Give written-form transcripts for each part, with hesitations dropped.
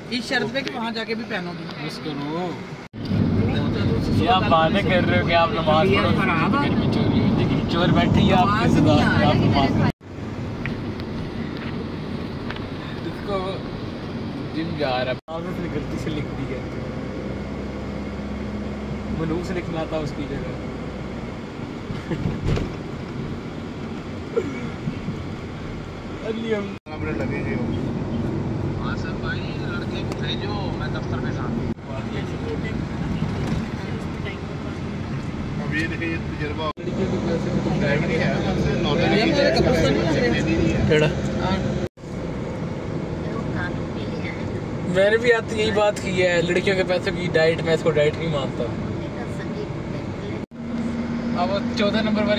इस शर्त पे कि वहाँ जाके भी पहनोगे। बस करो। ये आप बातें कर रहे हो कि आप नमाज पढ़ो, घर में चोरी हो, लेकिन चोर बैठे ही आपके साथ आप नमाज इसको जिम जा रहा है, आपने गलती से लिख दी है, मनूस लिखना था उसकी जगह। लगेंगे हाँ सर भाई, लड़के को भेजो, मैं दफ्तर में था। अब ये देखिए तजुर्बा मैंने भी आज यही बात की है, लड़कियों के पैसों की डाइट, मैं इसको डाइट नहीं मानता। अब 14 नंबर वाली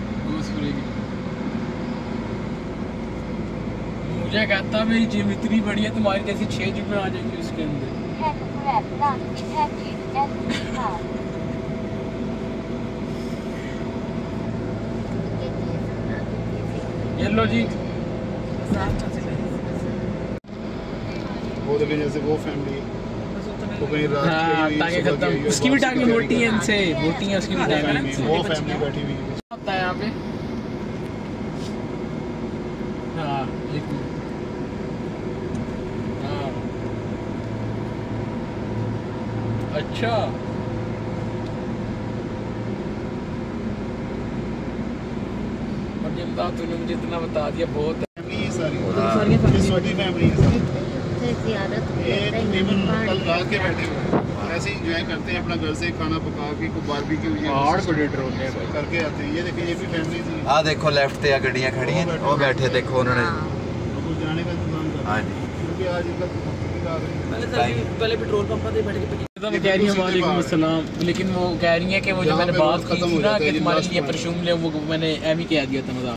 मुझे कहता मेरी जिम इतनी बड़ी है, तुम्हारी जैसी 6 जिम आ जाएंगी उसके अंदर। ये लो जी, वो देखिए जैसे वो फैमिली तो कहीं रात टांगे खत्म, उसकी भी टांगे मोटी है, इनसे मोटी है उसकी भी टांगे। वो फैमिली बैठी हुई होता है यहाँ पे। हाँ अच्छा, और जिम तूने मुझे इतना बता दिया, बहुत है। फैमिली सारी छोटी फैमिली है सारी, ये तकरीबन कल रात के बैठे हुए ऐसे ही एंजॉय करते हैं अपना, घर से खाना पका के कोई बारबेक्यू करके आते हैं। ये देखिए ये भी फैमिली थी। हाँ देखो लेफ्ट पे गाड़ियाँ खड़ी हैं, वो बैठे देखो उन्होंने जाने का इंतजाम कर। हाँ जी, क्योंकि आज इनका पहले पेट्रोल पंप पे बैठ के कह रही है वालेकुम अस्सलाम, लेकिन वो कह रही है कि वो जो मैंने बात की थी ना कि तुम्हारे लिए परफ्यूम ले, वो मैंने एम ही कह दिया था मजाक।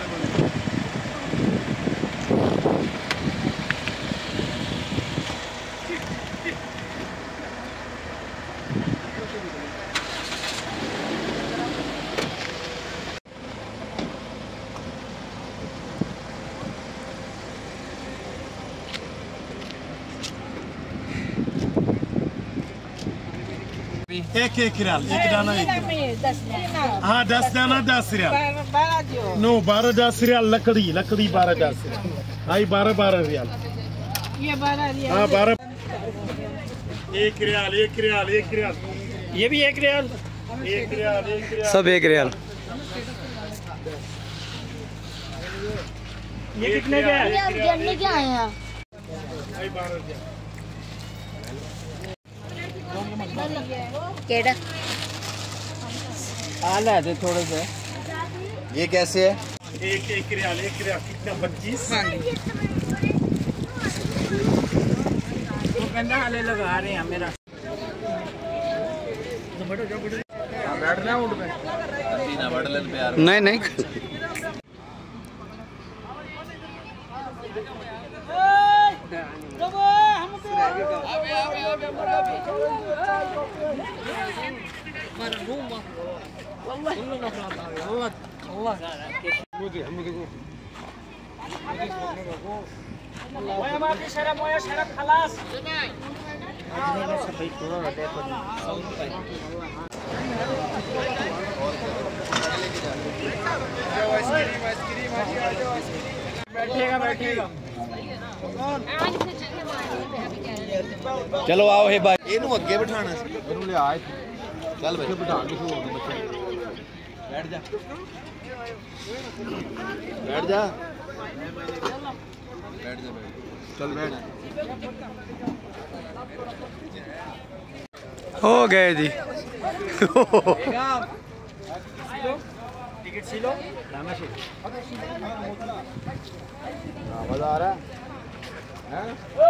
एक रियाल, एक दाना हाँ 10 दाना 10 रियाल, नो 12 10 रियाल, लकड़ी 12 10 रियाल, हाँ 12 रियाल, ये 12 रियाल, हाँ 12, 1 रियाल, ये भी 1 रियाल, 1 रियाल, सब 1 रियाल। ये कितने का है? क्या आए हैं? केड़ा आला है थोड़े से। ये कैसे है? एक रियाल कितना 25? वो कहना हाले लगा रहे हैं मेरा। बैठना उठ पे नहीं बैठेगा चलो आओ हे भाई, ਇਹਨੂੰ ਅੱਗੇ ਬਿਠਾਣਾ ਸੀ, ਇਹਨੂੰ ਲਿਆ ਚੱਲ ਬਈ ਬਿਠਾ ਕੇ ਸ਼ੋ ਬੱਚੇ बैठ जा चल बैठ। हो गए जी। टिकट सिलो मजा आ रहा है?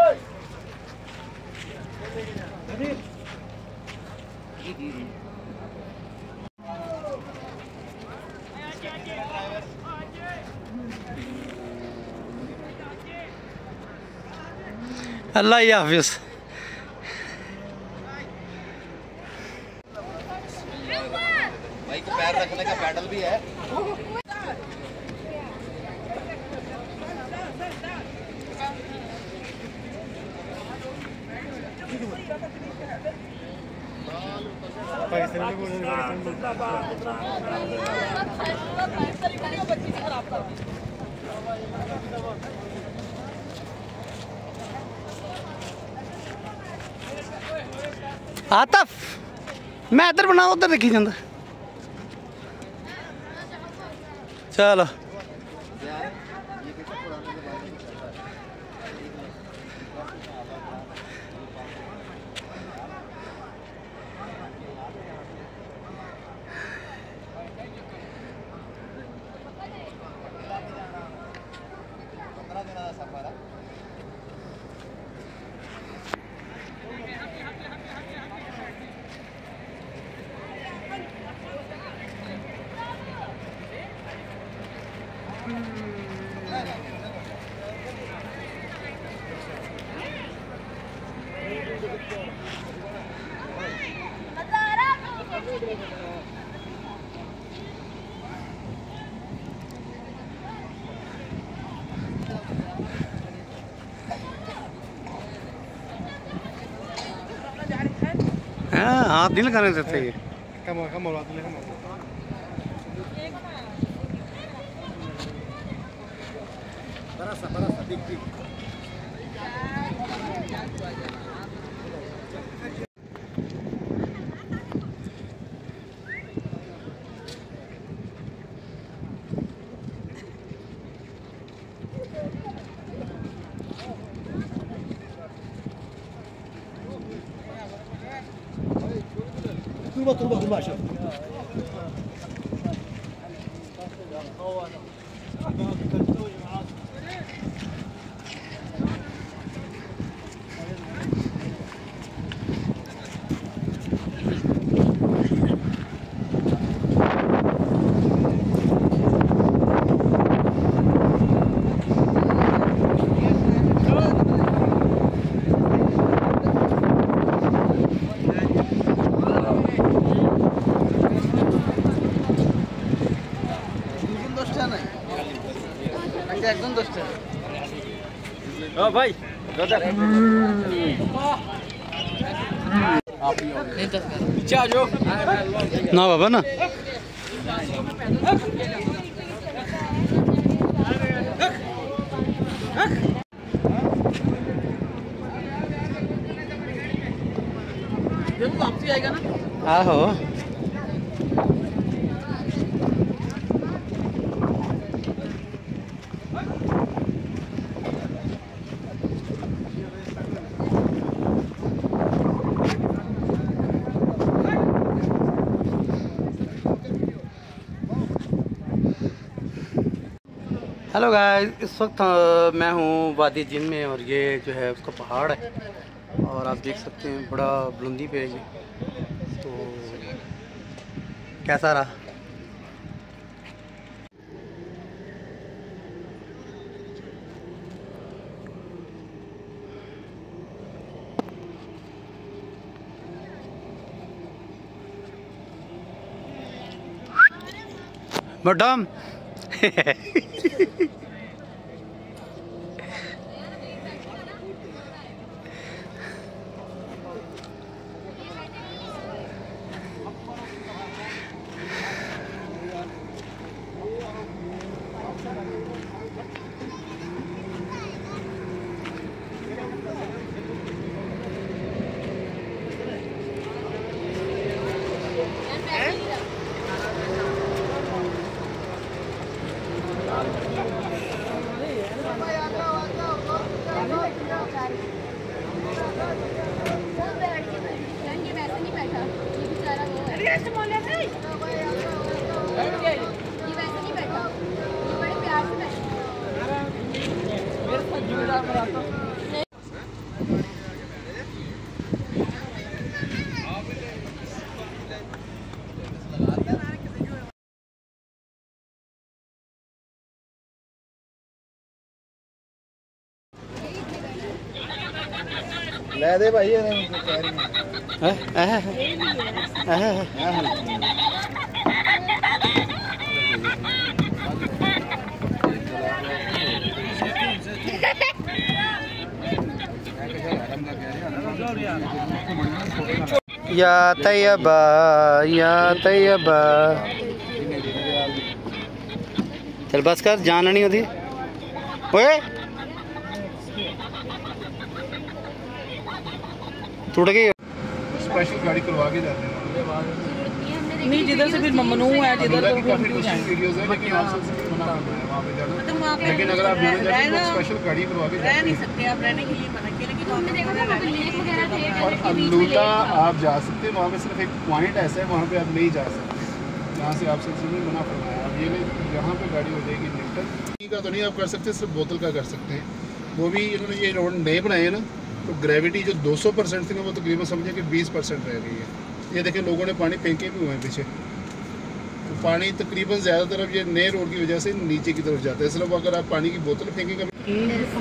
अल्लाह ही हाफिज। भाई को पैर रखने का पैडल भी है। आतफ मैं इधर बना उधर देखी जाता चलो हाँ हाथ नहीं लगाने देते ये turba aşağı. भाई पीछे आ जाओ ना बाबा ना वापसी आएगा ना आहो हेलो गाइस, इस वक्त मैं हूँ वादी जिन में और ये जो है उसका पहाड़ है और आप देख सकते हैं बड़ा बुलंदी पे है ये। तो कैसा रहा? मैडम ले दे भाई या तैयबा या तैयबा। चल बस कर, जान नहीं होती। ओए टूट गई। स्पेशल गाड़ी करवा के जाते हैं नहीं, जिधर से फिर ममनू है, जिधर तो काफी वीडियोस है, लेकिन आप सबसे मना कर रहे हैं वहाँ पे जाना। लेकिन अगर आप जाना चाहते हैं तो स्पेशल गाड़ी करवा के रह नहीं सकते आप, रहने के लिए मना किया, लेकिन और अल्लूला आप जा सकते हैं। वहाँ पे सिर्फ एक पॉइंट ऐसा है, वहाँ पे आप नहीं जा सकते, जहाँ से आपसे मना फरमाया। अब ये यहाँ पे गाड़ी हो जाएगी लिफ्टन का तो नहीं आप कर सकते, सिर्फ बोतल का कर सकते हैं। वो भी इन्होंने ये रोड नए बनाए हैं ना, तो ग्रेविटी जो 200% थी ना, वो तकरीबन समझे कि 20% रह गई है। ये देखें, लोगों ने पानी फेंके भी हुए हैं पीछे, तो पानी तकरीबन ज़्यादातर अब ये नए रोड की वजह से नीचे की तरफ जाता है। सिर्फ अगर आप पानी की बोतल फेंकेंगे, अभी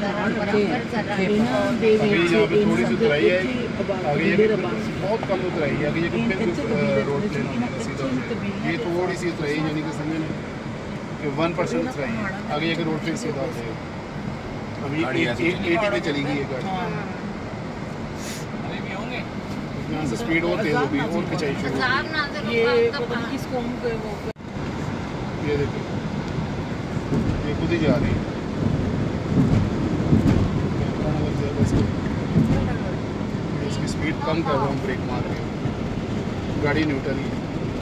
यहाँ पे थोड़ी सी उतराई है, आगे ये बहुत कम उतराई है, आगे ये फिर रोड प्लेन हो जाएगा सीधा हो जाएगा। ये थोड़ी सी उतराई है, यानी कि समझे ना कि 1% उतराई है, आगे ये रोड फिर सीधा हो जाएगा। अभी 80 पे चली गई है गाड़ी, यहाँ से स्पीड और तेज होगी और खिंचाई शुरू होगी। ये देखिए, ये खुद ही जा रही है। इसकी स्पीड कम कर रहा हूँ ब्रेक मार के, गाड़ी न्यूट्रल ही है।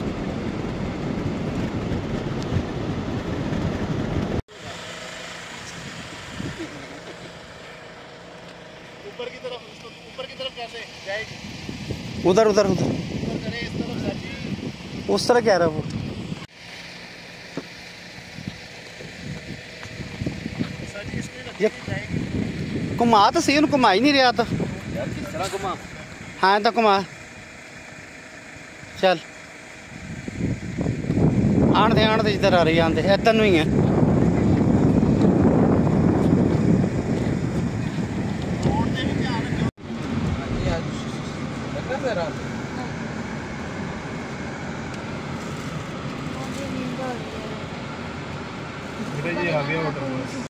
ऊपर की तरफ कैसे जाएगी? उधर उधर उधर उस तरह कह रहा है वो। ये घुमा तो सही, घुमा ही नहीं रहा था यार, किस तरह घुमा? हाँ तो घुमा, चल आन दे जिधर आ रही है, आन दे इधर नहीं है। ये आ गया ऑर्डर।